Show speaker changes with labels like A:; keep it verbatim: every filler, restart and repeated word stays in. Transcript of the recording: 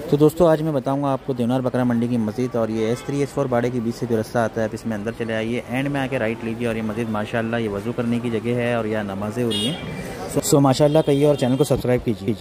A: तो दोस्तों आज मैं बताऊंगा आपको देवनार बकरा मंडी की मस्जिद, और ये एस थ्री एस फोर बाड़े के बीच से जो रास्ता आता है आप इसमें अंदर चले आइए, एंड में आके राइट लीजिए। और ये मस्जिद माशाल्लाह ये वज़ू करने की जगह है और यहाँ नमाज़ें हो रही हैं। सो, सो माशाल्लाह कहिए और चैनल को सब्सक्राइब कीजिए।